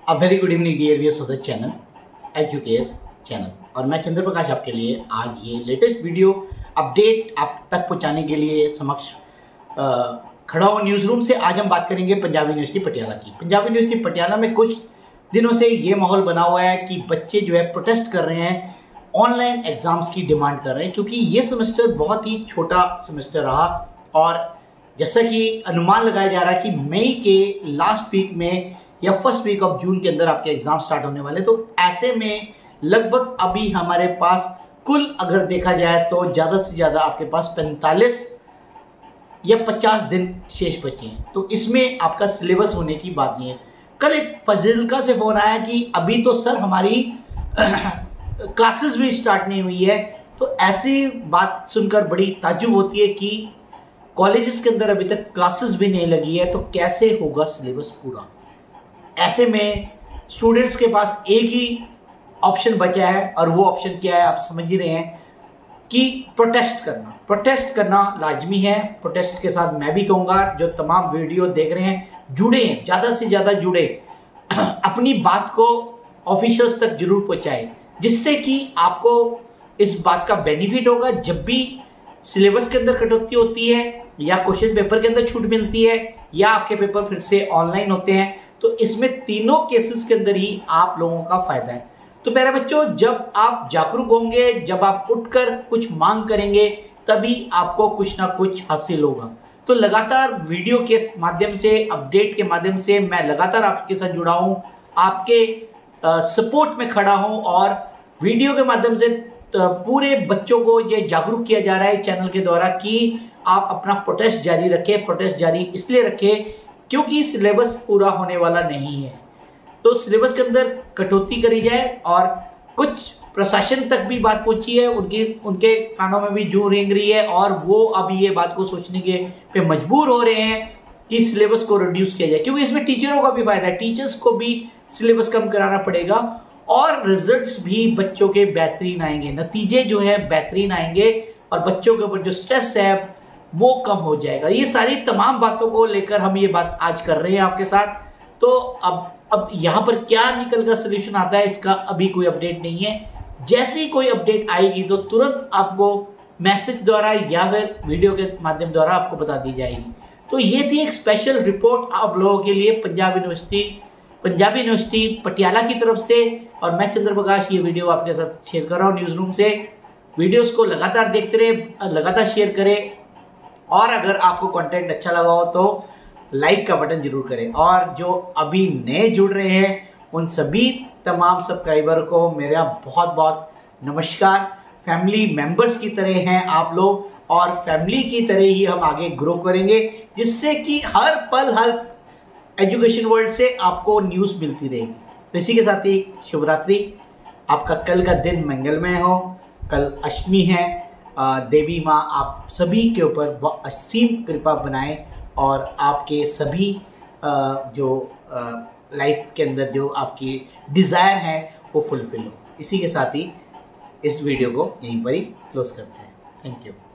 A very good evening dear viewers of the channel Educare channel. और मैं चंद्र प्रकाश आपके लिए आज ये लेटेस्ट वीडियो अपडेट आप तक पहुंचाने के लिए समक्ष खड़ा हूँ न्यूज़ रूम से। आज हम बात करेंगे पंजाब यूनिवर्सिटी पटियाला की। पंजाब यूनिवर्सिटी पटियाला में कुछ दिनों से ये माहौल बना हुआ है कि बच्चे जो है प्रोटेस्ट कर रहे हैं, ऑनलाइन एग्ज़ाम्स की डिमांड कर रहे हैं, क्योंकि ये सेमेस्टर बहुत ही छोटा सेमेस्टर रहा और जैसा कि अनुमान लगाया जा रहा है कि मई के लास्ट वीक में या फर्स्ट वीक ऑफ जून के अंदर आपके एग्जाम स्टार्ट होने वाले। तो ऐसे में लगभग अभी हमारे पास कुल अगर देखा जाए तो ज़्यादा से ज़्यादा आपके पास 45 या 50 दिन शेष बचे हैं। तो इसमें आपका सिलेबस होने की बात नहीं है। कल एक फजीलका से फ़ोन आया कि अभी तो सर हमारी क्लासेस भी स्टार्ट नहीं हुई है। तो ऐसी बात सुनकर बड़ी ताज्जुब होती है कि कॉलेजेस के अंदर अभी तक क्लासेस भी नहीं लगी है, तो कैसे होगा सिलेबस पूरा। ऐसे में स्टूडेंट्स के पास एक ही ऑप्शन बचा है और वो ऑप्शन क्या है आप समझ ही रहे हैं कि प्रोटेस्ट करना लाजमी है। प्रोटेस्ट के साथ मैं भी कहूँगा जो तमाम वीडियो देख रहे हैं जुड़े हैं, ज़्यादा से ज़्यादा जुड़े, अपनी बात को ऑफिशियल्स तक जरूर पहुँचाएं, जिससे कि आपको इस बात का बेनिफिट होगा। जब भी सिलेबस के अंदर कटौती होती है या क्वेश्चन पेपर के अंदर छूट मिलती है या आपके पेपर फिर से ऑनलाइन होते हैं, तो इसमें तीनों केसेस के अंदर ही आप लोगों का फायदा है। तो प्यारे बच्चों, जब आप जागरूक होंगे, जब आप उठकर कुछ मांग करेंगे, तभी आपको कुछ ना कुछ हासिल होगा। तो लगातार वीडियो के माध्यम से, अपडेट के माध्यम से मैं लगातार आपके साथ जुड़ा हूँ, आपके सपोर्ट में खड़ा हूँ और वीडियो के माध्यम से पूरे बच्चों को ये जागरूक किया जा रहा है चैनल के द्वारा कि आप अपना प्रोटेस्ट जारी रखें। प्रोटेस्ट जारी इसलिए रखें क्योंकि सिलेबस पूरा होने वाला नहीं है। तो सिलेबस के अंदर कटौती करी जाए और कुछ प्रशासन तक भी बात पहुंची है, उनके कानों में भी जूं रेंग रही है और वो अब ये बात को सोचने के पे मजबूर हो रहे हैं कि सिलेबस को रिड्यूस किया जाए, क्योंकि इसमें टीचरों का भी फायदा है। टीचर्स को भी सिलेबस कम कराना पड़ेगा और रिजल्ट्स भी बच्चों के बेहतरीन आएंगे, नतीजे जो है बेहतरीन आएंगे और बच्चों के ऊपर जो स्ट्रेस है वो कम हो जाएगा। ये सारी तमाम बातों को लेकर हम ये बात आज कर रहे हैं आपके साथ। तो अब यहाँ पर क्या निकल कर सोल्यूशन आता है इसका अभी कोई अपडेट नहीं है। जैसे ही कोई अपडेट आएगी तो तुरंत आपको मैसेज द्वारा या फिर वीडियो के माध्यम द्वारा आपको बता दी जाएगी। तो ये थी एक स्पेशल रिपोर्ट आप लोगों के लिए पंजाब यूनिवर्सिटी पटियाला की तरफ से। और मैं चंद्र प्रकाश ये वीडियो आपके साथ शेयर कर रहा हूँ न्यूज़ रूम से। वीडियोस को लगातार देखते रहे, लगातार शेयर करें और अगर आपको कंटेंट अच्छा लगा हो तो लाइक का बटन जरूर करें। और जो अभी नए जुड़ रहे हैं उन सभी तमाम सब्सक्राइबर को मेरा बहुत बहुत नमस्कार। फैमिली मेंबर्स की तरह हैं आप लोग और फैमिली की तरह ही हम आगे ग्रो करेंगे, जिससे कि हर पल हर एजुकेशन वर्ल्ड से आपको न्यूज़ मिलती रहेगी। तो इसी के साथ ही शिवरात्रि, आपका कल का दिन मंगलमय हो। कल अष्टमी है, देवी माँ आप सभी के ऊपर असीम कृपा बनाए और आपके सभी जो लाइफ के अंदर जो आपकी डिज़ायर है वो फुलफिल हो। इसी के साथ ही इस वीडियो को यहीं पर ही क्लोज करते हैं। Thank you.